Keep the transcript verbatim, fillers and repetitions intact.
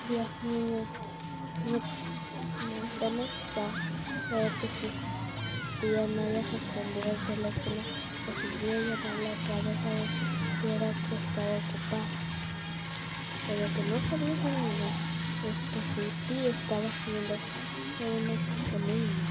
Dios mío, me, me conecta. Puede que su tía no haya respondido el teléfono decidió llamarla otra vez a ver si era que estaba ocupada. Pero lo que no sabía Janina es que su tía estaba haciendo un examen.